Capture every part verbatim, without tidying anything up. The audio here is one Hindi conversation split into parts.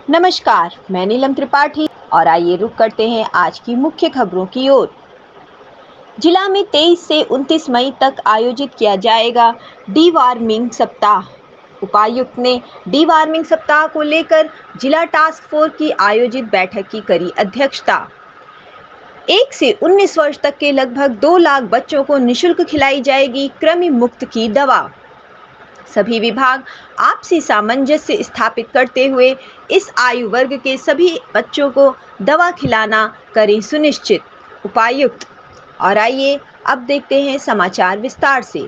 नमस्कार, मैं नीलम त्रिपाठी और आइए रुक करते हैं आज की मुख्य खबरों की ओर। जिला में तेईस से उनतीस मई तक आयोजित किया जाएगा डी-वार्मिंग सप्ताह। उपायुक्त ने डी-वार्मिंग सप्ताह को लेकर जिला टास्क फोर्स की आयोजित बैठक की करी अध्यक्षता। एक से उन्नीस वर्ष तक के लगभग दो लाख बच्चों को निःशुल्क खिलाई जाएगी कृमि मुक्त की दवा। सभी विभाग आपसी सामंजस्य स्थापित करते हुए इस आयु वर्ग के सभी बच्चों को दवा खिलाना करें सुनिश्चित, उपायुक्त। और आइए अब देखते हैं समाचार विस्तार से।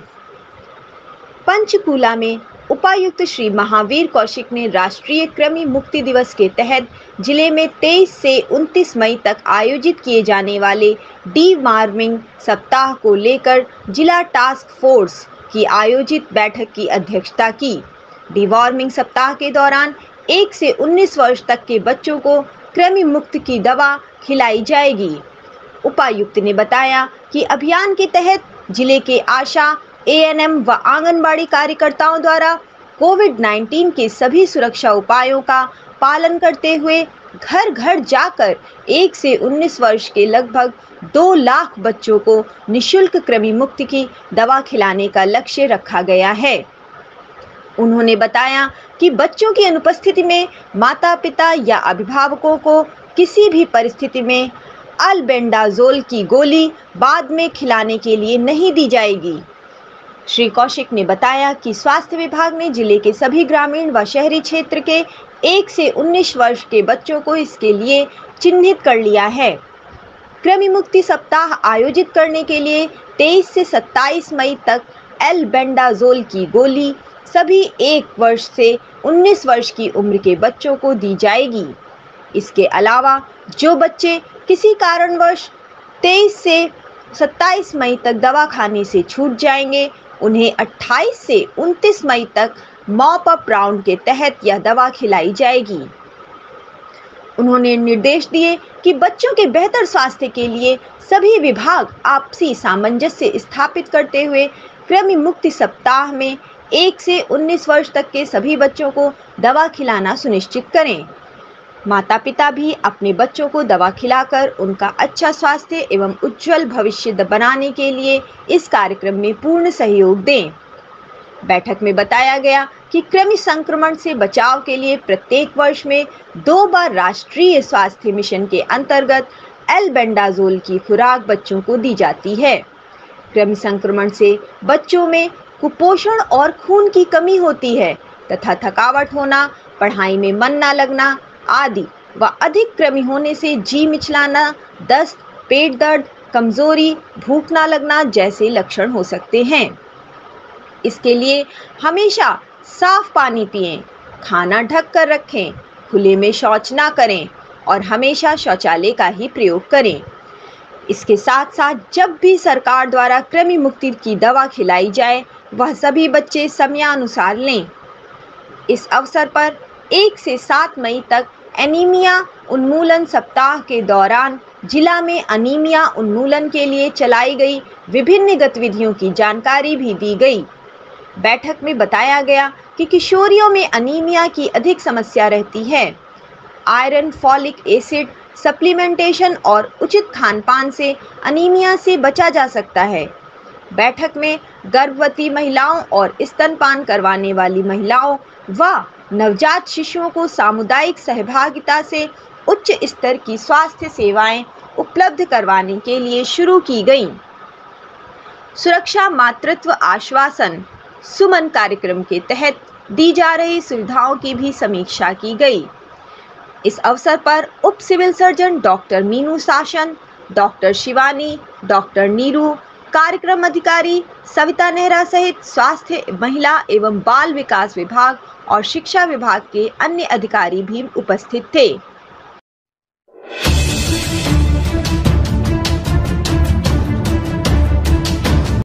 पंचकूला में उपायुक्त श्री महावीर कौशिक ने राष्ट्रीय कृमि मुक्ति दिवस के तहत जिले में तेईस से उनतीस मई तक आयोजित किए जाने वाले डी-वार्मिंग सप्ताह को लेकर जिला टास्क फोर्स की आयोजित बैठक की अध्यक्षता की। डी-वार्मिंग सप्ताह के दौरान एक से उन्नीस वर्ष तक के बच्चों को कृमि मुक्त की दवा खिलाई जाएगी। उपायुक्त ने बताया कि अभियान के तहत जिले के आशा, ए एन एम व आंगनबाड़ी कार्यकर्ताओं द्वारा कोविड उन्नीस के सभी सुरक्षा उपायों का पालन करते हुए घर घर जाकर एक से उन्नीस वर्ष के लगभग दो लाख बच्चों को निःशुल्क कृमि मुक्ति की दवा खिलाने का लक्ष्य रखा गया है। उन्होंने बताया कि बच्चों की अनुपस्थिति में माता पिता या अभिभावकों को किसी भी परिस्थिति में अल्बेंडाजोल की गोली बाद में खिलाने के लिए नहीं दी जाएगी। श्री कौशिक ने बताया कि स्वास्थ्य विभाग ने जिले के सभी ग्रामीण व शहरी क्षेत्र के एक से उन्नीस वर्ष के बच्चों को इसके लिए चिन्हित कर लिया है। कृमि मुक्ति सप्ताह आयोजित करने के लिए तेईस से सत्ताईस मई तक एल्बेंडाजोल की गोली सभी एक वर्ष से उन्नीस वर्ष की उम्र के बच्चों को दी जाएगी। इसके अलावा जो बच्चे किसी कारणवश तेईस से सत्ताईस मई तक दवा खाने से छूट जाएंगे, उन्हें अट्ठाईस से उनतीस मई तक मॉप अप राउंड के तहत यह दवा खिलाई जाएगी। उन्होंने निर्देश दिए कि बच्चों के बेहतर स्वास्थ्य के लिए सभी विभाग आपसी सामंजस्य स्थापित करते हुए कृमि मुक्ति सप्ताह में एक से उन्नीस वर्ष तक के सभी बच्चों को दवा खिलाना सुनिश्चित करें। माता पिता भी अपने बच्चों को दवा खिलाकर उनका अच्छा स्वास्थ्य एवं उज्जवल भविष्य बनाने के लिए इस कार्यक्रम में पूर्ण सहयोग दें। बैठक में बताया गया कि कृमि संक्रमण से बचाव के लिए प्रत्येक वर्ष में दो बार राष्ट्रीय स्वास्थ्य मिशन के अंतर्गत एल्बेंडाजोल की खुराक बच्चों को दी जाती है। कृमि संक्रमण से बच्चों में कुपोषण और खून की कमी होती है तथा थकावट होना, पढ़ाई में मन न लगना आदि व अधिक कृमि होने से जी मिचलाना, दस्त, पेट दर्द, कमजोरी, भूख न लगना जैसे लक्षण हो सकते हैं। इसके लिए हमेशा साफ पानी पिएं, खाना ढक कर रखें, खुले में शौच ना करें और हमेशा शौचालय का ही प्रयोग करें। इसके साथ साथ जब भी सरकार द्वारा कृमि मुक्ति की दवा खिलाई जाए वह सभी बच्चे समयानुसार लें। इस अवसर पर एक से सात मई तक एनीमिया उन्मूलन सप्ताह के दौरान जिला में अनीमिया उन्मूलन के लिए चलाई गई विभिन्न गतिविधियों की जानकारी भी दी गई। बैठक में बताया गया कि किशोरियों में अनीमिया की अधिक समस्या रहती है। आयरन, फॉलिक एसिड सप्लीमेंटेशन और उचित खानपान से अनीमिया से बचा जा सकता है। बैठक में गर्भवती महिलाओं और स्तनपान करवाने वाली महिलाओं व नवजात शिशुओं को सामुदायिक सहभागिता से उच्च स्तर की स्वास्थ्य सेवाएं उपलब्ध करवाने के लिए शुरू की गई। सुरक्षा मातृत्व आश्वासन सुमन कार्यक्रम के तहत दी जा रही सुविधाओं की भी समीक्षा की गई। इस अवसर पर उप सिविल सर्जन डॉक्टर मीनू शासन, डॉक्टर शिवानी, डॉक्टर नीरू, कार्यक्रम अधिकारी सविता नेहरा सहित स्वास्थ्य, महिला एवं बाल विकास विभाग और शिक्षा विभाग के अन्य अधिकारी भी उपस्थित थे।